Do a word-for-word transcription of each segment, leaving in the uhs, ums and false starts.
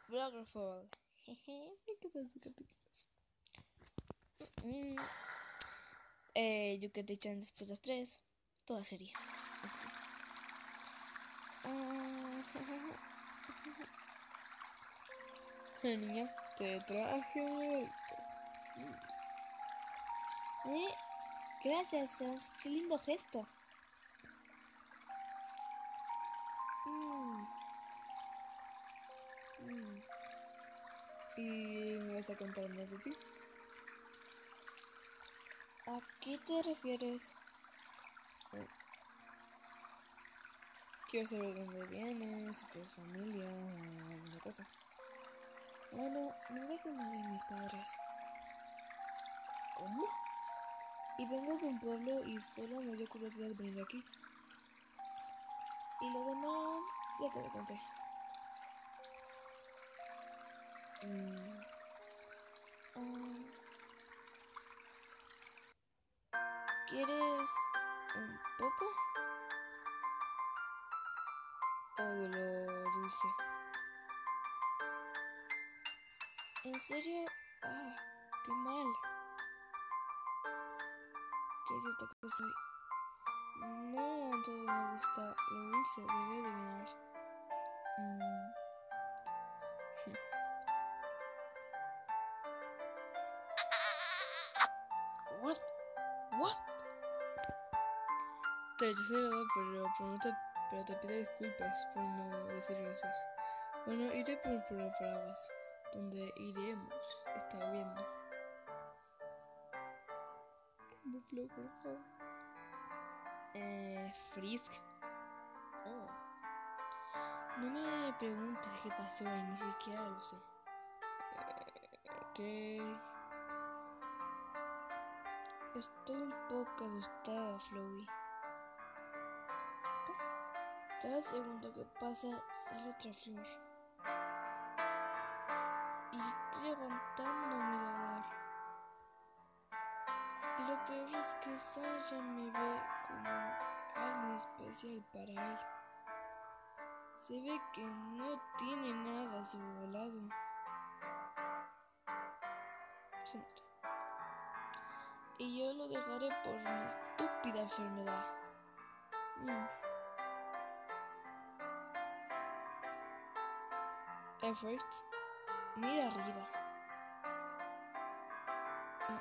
Bloggerfall. Jeje, me encantan sus capítulos. Mm. Eh, Yucatechan después de las tres. Toda serie. En serio. Ah, la niña, te traje un regalito. Eh, gracias, Sans. Qué lindo gesto. Mm. Mm. ¿Y me vas a contar más de ti? ¿A qué te refieres? Eh, quiero saber de dónde vienes, si tienes familia o alguna cosa. Bueno, no vengo de mis padres. ¿Cómo? Y vengo de un pueblo y solo me dio curiosidad venir aquí. Y lo demás ya te lo conté. Mm. Ah. ¿Quieres un poco? ¿O de lo dulce? ¿En serio? Ah, qué mal. Qué idiota que soy. No, a todo me gusta lo dulce, debe adivinar. Mm. What? What? Te rechacé pero, pero, no te, pero te pido disculpas por no decir gracias. Bueno, iré por, por el paraguas. Donde iremos, está viendo. Me flow, por favor. Eh, Frisk. Oh. No me preguntes qué pasó y ni siquiera lo sé. Eh, ok. Estoy un poco asustada, Flowey. ¿Qué? Cada segundo que pasa sale otra flor. Y estoy aguantando mi dolor. Y lo peor es que Sans ya me ve como alguien especial para él. Se ve que no tiene nada a su lado. Se nota. Y yo lo dejaré por mi estúpida enfermedad. Mm. Everett, mira arriba. Ah.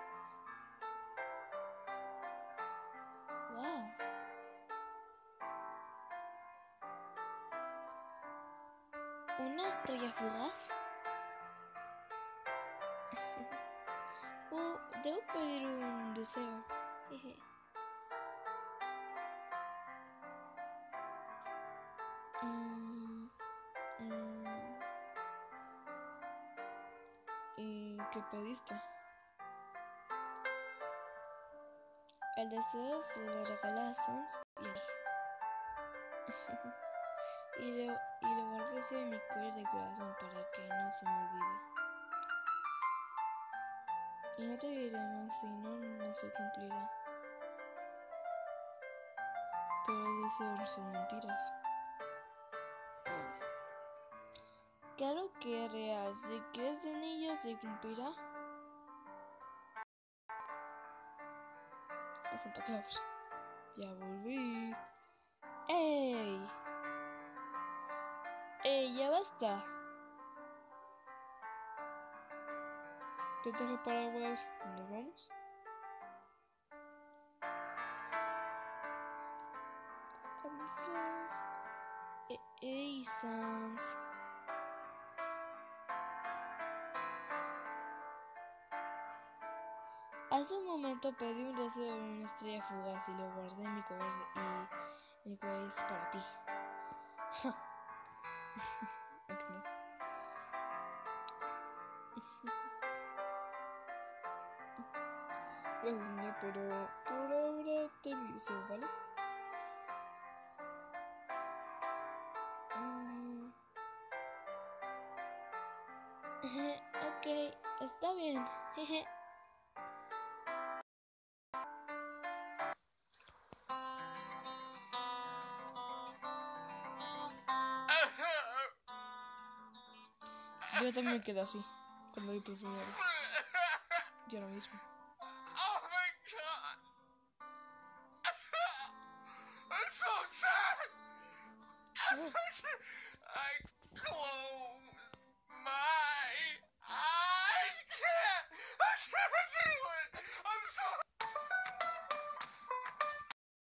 Wow. ¿Una estrella fugaz? Oh, debo pedir un deseo. Jeje. Mm, mm. ¿Y qué pediste? El deseo se lo regala a Sans y a mí. y, lo, y lo guardé en mi collar de corazón para que no se me olvide. Y no te diré más, si no, no se cumplirá. Pero los deseos son mentiras. Claro que es real. Si crees en ello, se cumplirá. Con Santa Claus. Ya volví. ¡Ey! ¡Ey, ya basta! ¿Te traje paraguas? ¿Nos vamos? Eh, ¡Ey, Sans! Hace un momento pedí un deseo de una estrella fugaz y lo guardé en mi collar y mi collar es para ti. Aunque no. Gracias, señor, pero por ahora te aviso, ¿vale? Uh... ok, está bien. Yo también me quedé así cuando vi por primera vez. Yo ahora mismo. Oh my god! I'm so sad! Oh. I close my eyes!